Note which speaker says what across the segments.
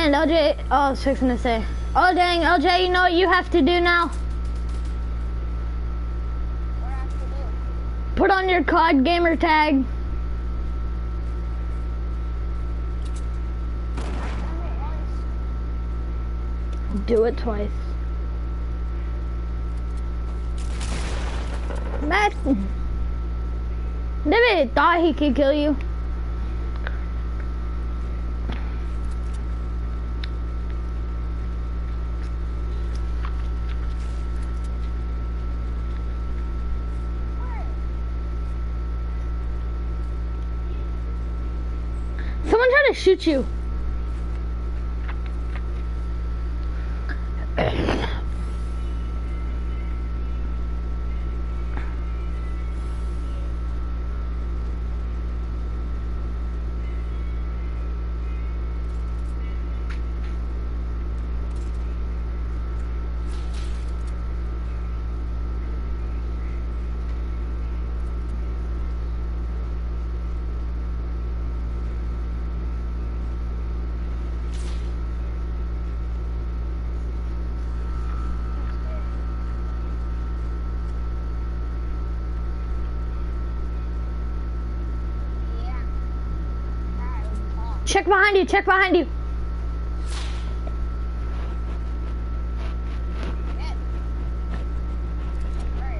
Speaker 1: And LJ, oh, I was fixing to say. Oh dang, LJ, you know what you have to do now?
Speaker 2: What do I have to do?
Speaker 1: Put on your COD gamer tag.
Speaker 2: I've done it once.
Speaker 1: Do it twice. Matt, David thought he could kill you. Someone tried to shoot you.
Speaker 2: Yeah. That was tough.
Speaker 1: Check behind you, check behind you.
Speaker 2: Shit. Alright,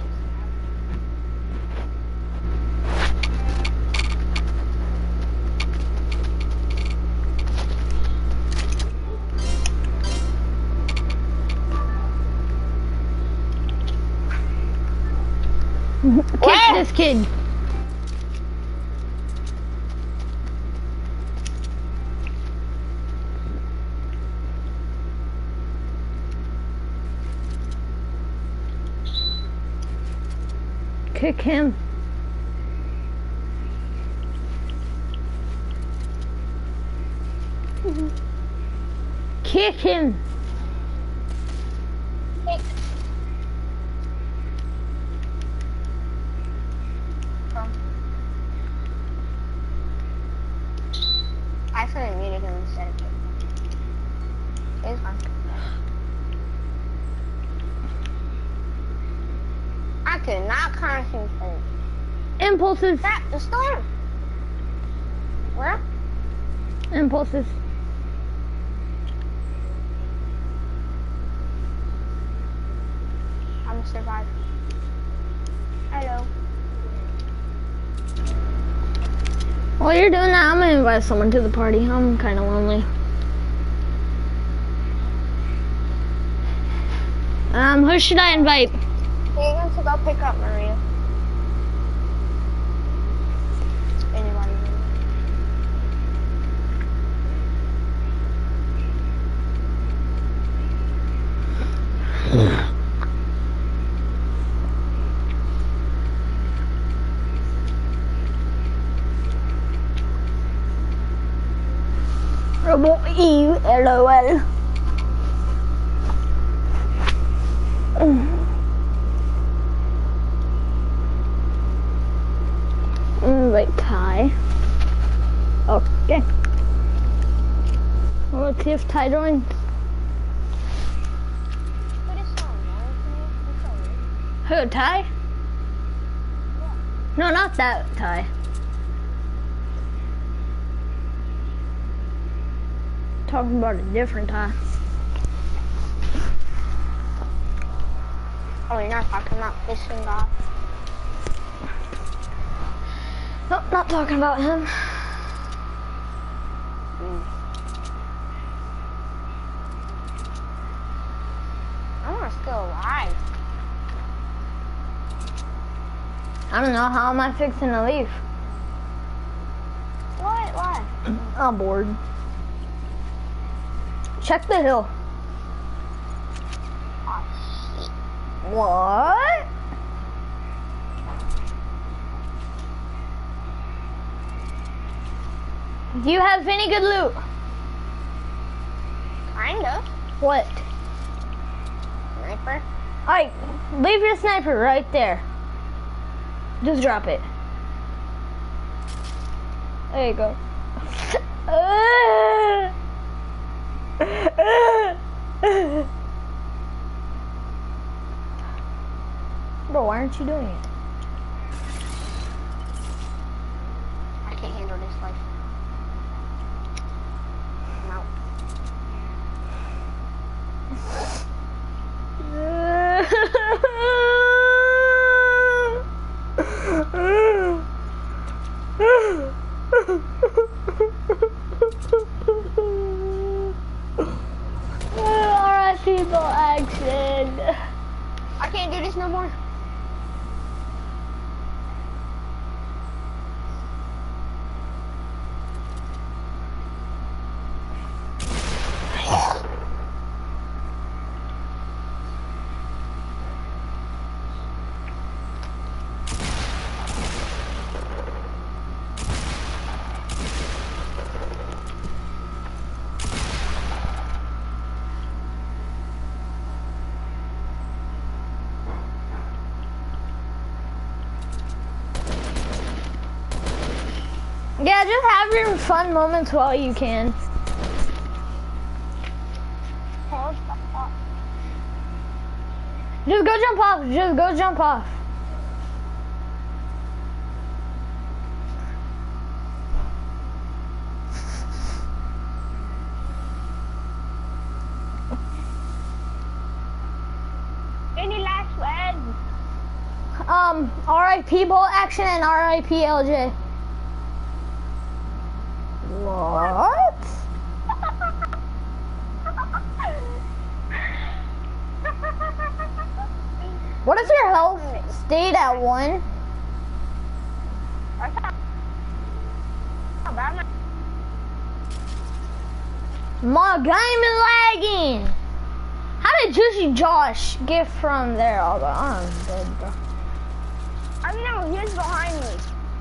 Speaker 1: Kick this kid. Kick him. Kick him.
Speaker 2: Kick. I should have muted him instead of kicking him. It's fine. I could not concentrate.
Speaker 1: Impulses.
Speaker 2: Crap, the storm. Where?
Speaker 1: Impulses.
Speaker 2: I'm gonna survive. Hello.
Speaker 1: While you're doing that, I'm gonna invite someone to the party. I'm kinda lonely. Who should I invite?
Speaker 2: You're going to go pick up Maria. Anybody?
Speaker 1: Robot EU, LOL. Invite Ty. Okay. Well, let's see if Ty joins.
Speaker 2: What is song?
Speaker 1: Who, Ty? No, not that Ty. Talking about a different Ty.
Speaker 2: Oh, you're not talking about fishing God.
Speaker 1: Nope, not talking about him.
Speaker 2: I want to still alive.
Speaker 1: I don't know, how am I fixing to leave?
Speaker 2: What? Why?
Speaker 1: I'm bored. Check the hill.
Speaker 2: Oh, shit.
Speaker 1: What? Do you have any good loot?
Speaker 2: Kind of.
Speaker 1: What?
Speaker 2: Sniper.
Speaker 1: Alright, leave your sniper right there. Just drop it. There you go. aren't you doing it?
Speaker 2: I can't handle this life. No.
Speaker 1: Alright, people, action.
Speaker 2: I can't do this no more.
Speaker 1: Yeah, just have your fun moments while you can. Just go jump off. Just go jump off.
Speaker 2: Any last words?
Speaker 1: R.I.P. Bolt Action and R.I.P. LJ. What? What if your health stayed at 1? My game is lagging. How did Juicy Josh get from there? Oh, I'm dead, bro.
Speaker 2: I don't know, he's behind me.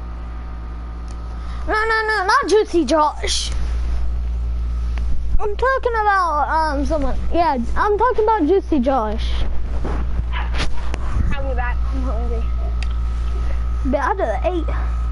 Speaker 1: No, not Juicy Josh. I'm talking about someone. Yeah, I'm talking about Juicy Josh.
Speaker 2: I'll be back. I'm hungry.
Speaker 1: But I just ate.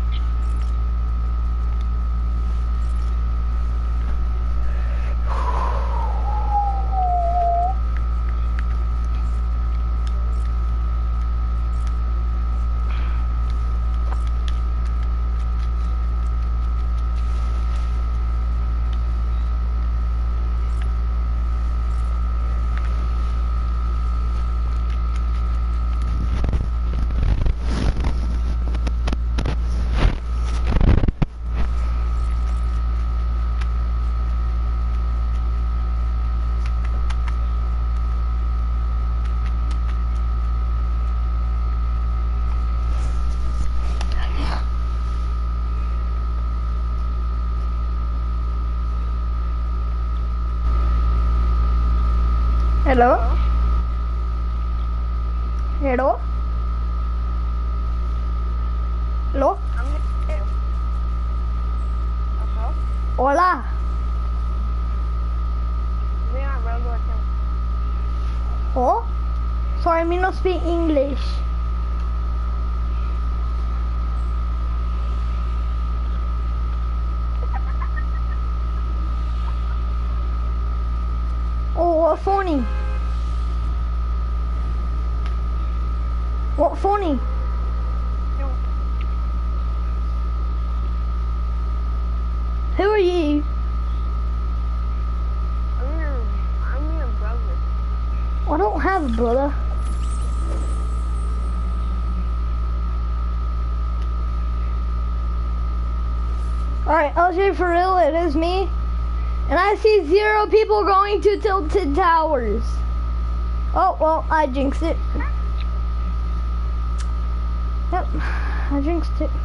Speaker 1: Hello? Hello? Hello?
Speaker 2: I'm here. Okay.
Speaker 1: Hola.
Speaker 2: We are Roblox.
Speaker 1: Oh? Sorry, me not speak English. Oh, what funny? What funny? Who are you?
Speaker 2: I'm your brother.
Speaker 1: I don't have a brother. Alright, LJ, for real, it is me. And I see 0 people going to Tilted Towers. Oh, well, I jinxed it. Yep, I jinxed it.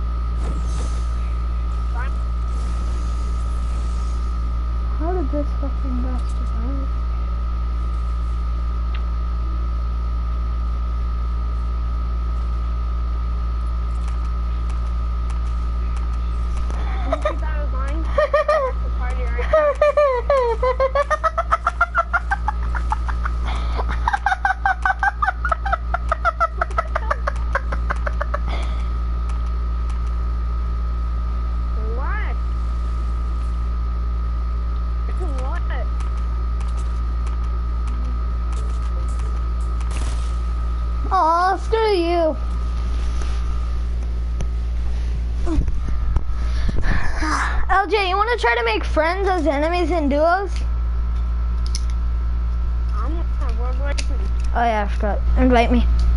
Speaker 1: How did this fucking bastard hurt?
Speaker 2: You think I was lying? The party right now. What? What?
Speaker 1: Aw, No, screw you. LJ, you want to try to make friends as enemies in duos?
Speaker 2: I'm on World War II.
Speaker 1: Oh yeah, I forgot. Invite me.